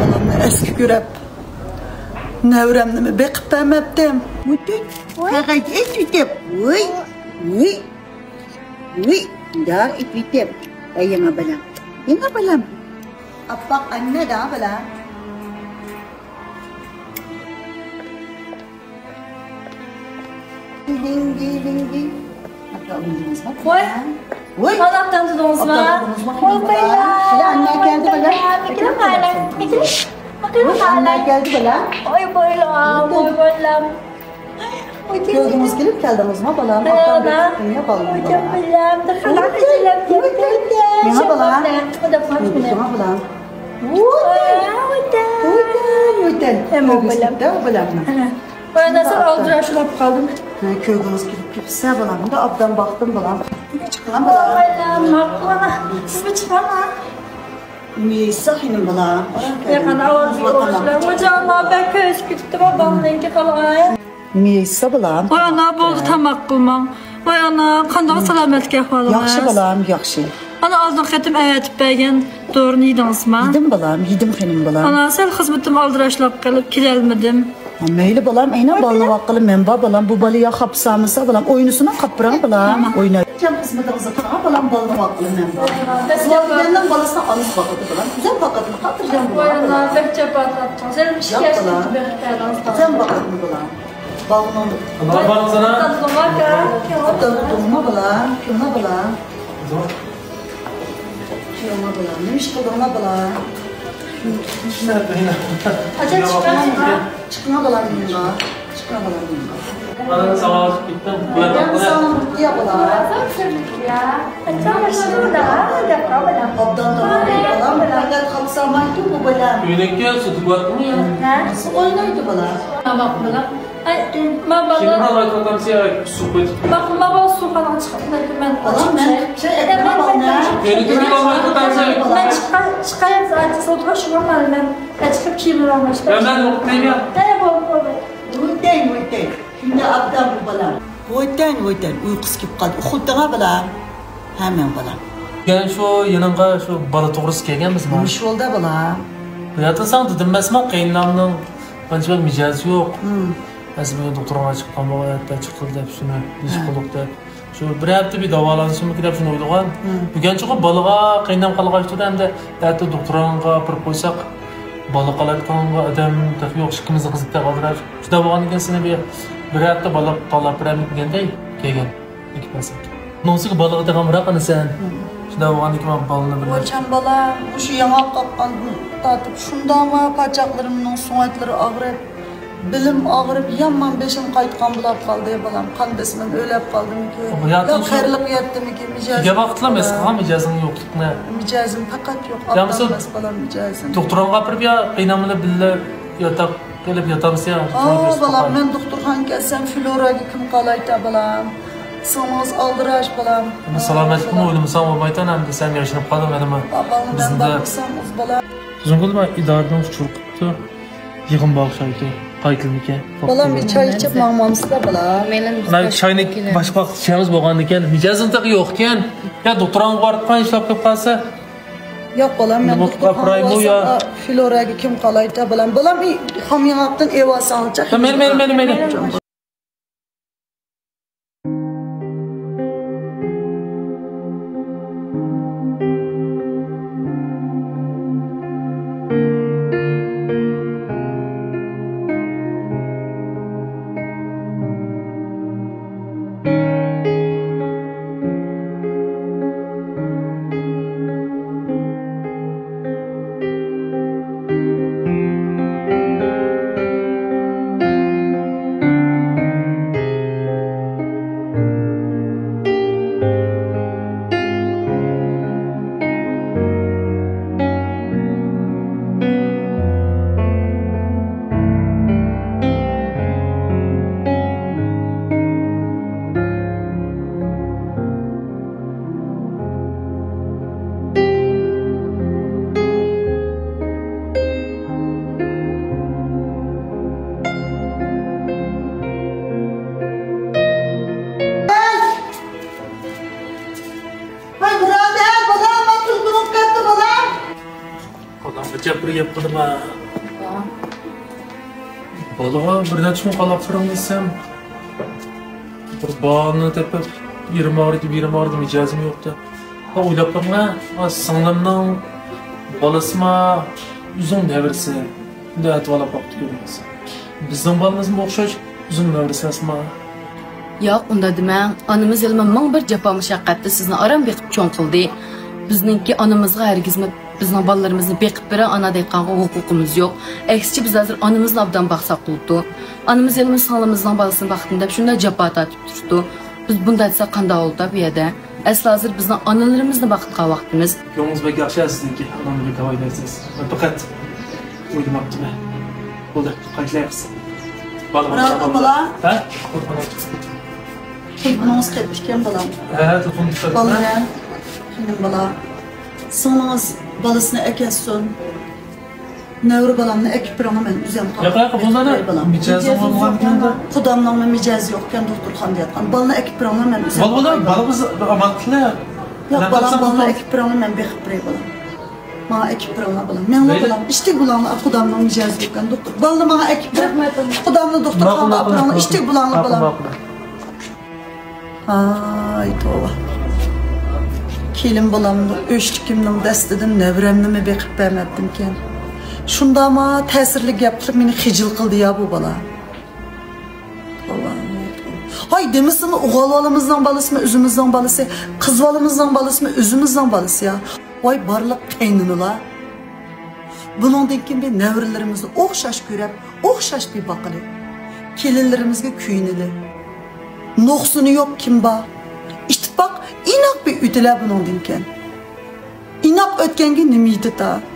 balamni eski görüp. Nevremni mi bekip vermeptim. Mutluyum. Fakat et bitip. Uy. Da et bitip. Yana balam. Yana balam. Apak anne da balam. Lingi. Oy. Anahtan tudunuz mu? Oy bela. Anne geldi bala. Anne geldi bala. Oy bela. Gördüğünüz gelip geldiniz mi balam? Bela. Ne balam? Oy bela. Dıkhanak izlem. Ne balam? O da faç mı ne? Ne balam? Uydan. Hemen balam. Balam. Ben nasıl aldıraşılıp kaldım. Gördüğünüz gelip sen balam da abdan baktım balam. Çıkan balam. Balam. Maklana. Siz mi çıkana? Sahinim balam. Yakana var bir oğuzlar. Hocam ben köz küttüm. Babam rengi falan. Miysa balam. Vay ana boldu tamak qılmam. Vay ana qandağı salametlik ahvalınız. Yaxşı balam, yaxşı. Ana azdan xətim əyətib bəgən doğru nidansma. Yedim balam, yedim xenim balam. Ana sel xizmətim aldıraşlap qalıb kiləlmədim. Meyli balam, aynen balına vaqqılı men balam, bu balı ya xapsamısa balam, oyunusuna qapıran balam, oyna. Cem xizmətimizə tağa balam balına vaqqılı men Benden balasına anız bakıdı balam, güzel bakıdını qatırcan balam. Vay ana, bəkcə batlatcan. Sen bir şikayət Sen bakıdını balam. Balının. Allah bana sana. Tutma balam, kına balam. Kına balam, neymiş kılığına balam. Acaba çıkar. Çıkına balam yunga. Çıkına balam yunga. Bana sana gittim. Ben sana mutlu balam. Ya. Acaba da Abdan da balam. Fakat kapsamaydı bu balam. Köyündeki sütü battı mı ya? Nasıl oynaydı balam? Bak balam. Ay, ma Şimdi bala. bana katam siyah su koydu. Bak ma bala su falan çıkıyor. Ben Balam ekran balına. Köyündeki bir bana katam siyah. Ben çıkayım zaten sotuğa şuramam ben çıkıp kimler olmuş. Ben okutayım ya. Ne bu? Uyten. Şimdi abdan bu balam. Uyten. Uykusu gibi kaldı. Uxuttuğa balam. Hemen balam. Yani şu yanımda şu bala doğrusu gelgenmiz mi? Miş oldu balam. Yatırsan dedim mesela kayınlamның qancha mijozı yok. Azmi doktorga chiqqan bu hayotda chiqildi deb shuni ish qildik deb. Shu bir hafta bir davolanishim kerak shuni o'ylagan. Bugun chiqib bolaga qiynam qolgan turdi hamda hatto doktorga bir qo'ysak bola qolayotganga odam yo'q ikkimizni qizib qoldirar. Shu davogan ekan seni bir hafta bola qolib beramiganday kelgan ekipasik. Nonsiga bolaga degan raqani sen. Şu davogan ekan bolani bir. Hocam balam, şu yanak qaqqan tatib shundama pachoqlarimning so'ngatlari og'rib, bilim og'rib, yaman beshim qaytgan bo'lib qoldi balam. Qan desman o'lab qoldimki. Yo xayrliq yetdimki mijozim. Ya vaqtlamas, qan mijozing yo'qlikni. Mijozim faqat yo'q. Abdamas balam mijozim. Doktorga gapirib ya qiynamini billa yotaq kelib yotamiz ya. Balam men doktorxon kelsam Floraga kim qolayta balam. So'ngiz aldıraş balam. Salomatlikni o'ylamasam bo'lmaydan ham desam yashinib qoldim adamlar. Bizda biz balam. Sizga idoradan chiqibdi. Yig'in bag'ishlaydi. Qaytilmika. Balam bir choy ichib maqmamsizda balam. Mana choyni boshqa vaqt ichamiz bo'lgan ekan. Mijozimda yo'q ekan. Ya doktorga borgan ishlab kelib qolsa. Yo'q balam men doktorxonaga Floraga kim qolayta balam. Balam hamyonaqdan evasancha. Men. gap qildim ha. Bolaga bir necha kun qolib turing desam, bir bog'ni tepib, yerim og'ridi, mijozim yo'qdi. O'ylab qolman, singlimning bolasimi uzun nevrisi. Bunday atvolab qo'yibdi ko'rmas. Bizning bolamizga o'xshash uzun nevrisasimi? Yo'q, unda demang. Onamiz ilmi ming bir jafo mushaqqatda sizni aram beqib cho'ng qildi. Bizningki onamizga hargizmi bizning bolalarimizni beqib bera ana deyqanga huquqimiz yo'q. Aksicha biz hozir onamizni obdan baqsaq bo'ldi. Onamiz ilmi singlimizning bolasini vaqtida deb shunday jafo tortib turdi. Biz bunday desa qanday oldi bu yerda? Asli hozir bizning onalarimizni vaqtqa vaqtimiz. Yo'qingiz bek yaxshi sizniki, onamni bek havoylaysiz. Faqat o'ylamabdiman. Bo'ldi, qaytlaymiz. Bola. Ha? Telefonunuz ketmişken balam. Ha, telefon tutadi. Bala. Benim bala. Sınavınız balasını ekessin. Nevri balamını ekip bırakma ben üzem kaldım. Yo'q, bo'ladi. Mijozim bo'lganda Xudamdan mijoz yo'qkan doktorxon deyotgan. Balani ekip bırakma ben üzem. Balamiz amal qilar. Yo'q, balani ekip bırakma ben beqib biray balam. Bana ekip bırakma balam. Men balam işte bulanı xudamdan mijoz yo'qkan doktor. Balani bana ekip bırakma. Xudamdan doktorxonda bırakma. İşte bulanı balam. Ay tova. Kelim balamni o'shtikimning dastidan nevremni beqib bermadimkan. Shunda ama ta'sirli gap qilib meni xijil qildi ya bu bola. Hay demisimi o'g'il bolamizning bolasimi, o'zimizning bolasi, qiz bolamizning bolasimi, o'zimizning bolasi ya. Voy barliq qayninilar. Buningdan keyin ben nevrilarimizni o'xshash ko'rib, o'xshash bir baqili. Kelinlarimizga kuyinili. Nuqsuni yo'q kim bor? İttifaq inoq bir o'tilar buningdan keyin. Inoq o'tganga nima yetdi ta?